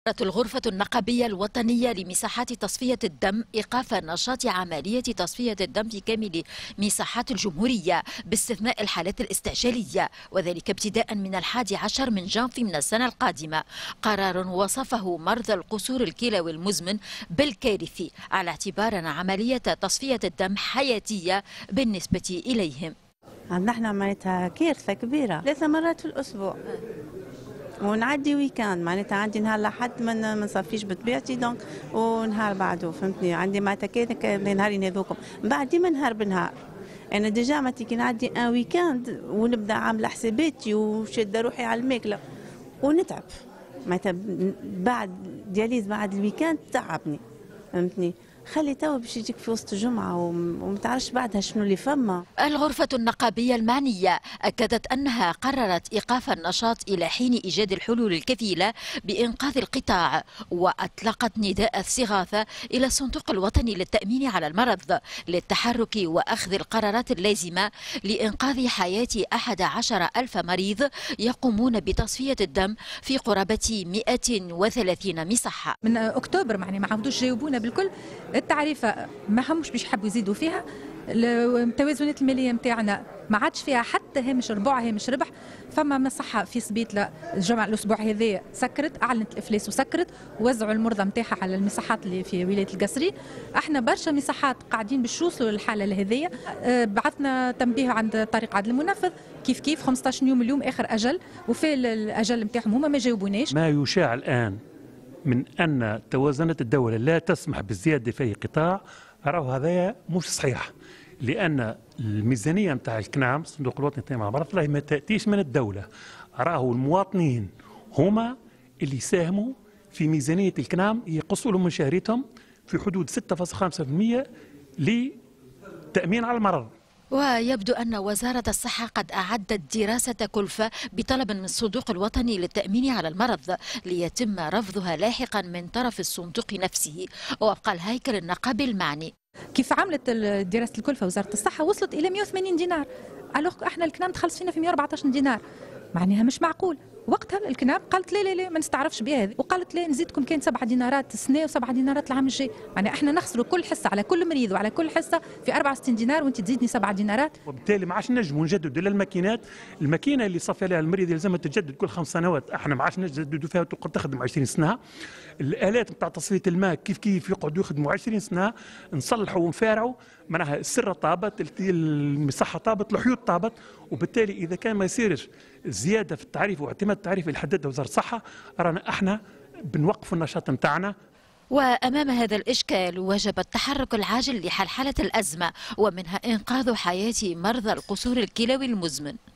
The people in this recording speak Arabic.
قررت الغرفة النقابية الوطنية لمساحات تصفية الدم إيقاف نشاط عملية تصفية الدم في كامل مساحات الجمهورية باستثناء الحالات الاستعجالية، وذلك ابتداء من 11 من جانفي من السنة القادمة. قرار وصفه مرضى القصور الكلوي المزمن بالكارثي على اعتبار أن عملية تصفية الدم حياتية بالنسبة إليهم. عندنا احنا معناتها كارثة كبيرة 3 مرات في الأسبوع، ونعدي ويكاند معناتها عندي نهار لحد ما نصفيش بطبيعتي دونك، ونهار بعده فهمتني عندي معناتها كان نهارين هذوكم بعد ديما نهار بنهار. انا ديجا معناتها كي نعدي ان ويكاند ونبدا عامله حساباتي وشاده روحي على الماكله ونتعب معناتها بعد دياليز بعد الويكاند تعبني فهمتني. خلي توا باش يجيك في وسط الجمعة وما تعرفش بعدها شنو اللي فما. الغرفة النقابية المعنية أكدت أنها قررت إيقاف النشاط إلى حين إيجاد الحلول الكفيلة بإنقاذ القطاع، وأطلقت نداء استغاثة إلى الصندوق الوطني للتأمين على المرض للتحرك وأخذ القرارات اللازمة لإنقاذ حياة 11,000 مريض يقومون بتصفية الدم في قرابة 130 مصحة. من أكتوبر ما عاودوش جاوبونا بالكل. التعريفة ما همش باش يحبوا يزيدوا فيها، التوازنات المالية نتاعنا ما عادش فيها حتى هامش ربع هامش ربح. فما مصحة في سبيتلة الجمعة الأسبوع هذايا سكرت، أعلنت الإفلاس وسكرت، ووزعوا المرضى نتاعها على المساحات اللي في ولاية القصري. احنا برشا مساحات قاعدين باش يوصلوا للحالة هذيا. بعثنا تنبيه عند طريق عدل المنفذ كيف 15 يوم اليوم آخر أجل، وفي الأجل نتاعهم هما ما جاوبوناش. ما يشاع الآن من أن توازنات الدولة لا تسمح بالزيادة في قطاع، أراه هذا مش صحيح، لأن الميزانية نتاع الكنام الصندوق الوطني للتأمين على المرض ما تأتيش من الدولة، أراه المواطنين هما اللي ساهموا في ميزانية الكنام، يقصوا لهم من شهريتهم في حدود 6.5% للتأمين على المرض. ويبدو أن وزارة الصحة قد أعدت دراسة كلفة بطلب من الصندوق الوطني للتأمين على المرض ليتم رفضها لاحقا من طرف الصندوق نفسه وفق الهيكل النقابي المعني. كيف عملت دراسة الكلفة وزارة الصحة وصلت إلى 180 دينار، ألوغ احنا الكنام تخلص فينا في 114 دينار، معناها مش معقول. وقتها الكناب قالت لا ما نستعرفش بها هذه، وقالت لا نزيدكم كان 7 دينارات السنه و7 دينارات العام الجاي، يعني احنا نخسروا كل حصه على كل مريض وعلى كل حصه في 64 دينار وانت تزيدني 7 دينارات. وبالتالي ما عادش نجموا نجددوا الماكينات، الماكينه اللي صافي عليها المريض يلزمها تتجدد كل 5 سنوات، احنا ما عادش نجددوا فيها وتقعد تخدم 20 سنه. الالات نتاع تصفيه الماء كيف يقعدوا يخدموا 20 سنه، نصلحوا ونفارعوا، معناها السره طابت، المصحه طابت، الحيوط طابت، وبالتالي اذا كان ما يصيرش زياده في التعريف واعتماد التعريف اللي حددها وزاره الصحه، رانا احنا بنوقفوا النشاط نتاعنا. وأمام هذا الإشكال وجب التحرك العاجل لحلحلة الأزمة، ومنها إنقاذ حياة مرضى القصور الكلوي المزمن.